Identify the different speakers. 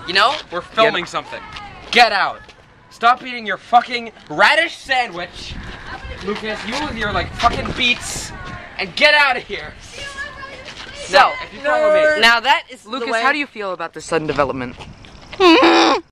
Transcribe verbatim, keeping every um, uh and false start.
Speaker 1: You know?
Speaker 2: We're filming
Speaker 1: Get
Speaker 2: something.
Speaker 1: Get out. Stop eating your fucking radish sandwich. Lucas, you with your like fucking beets. And get out of here.
Speaker 3: So,
Speaker 1: Now, if you follow me.
Speaker 3: now that is
Speaker 4: Lucas,
Speaker 3: the way
Speaker 4: how do you feel about the sudden development?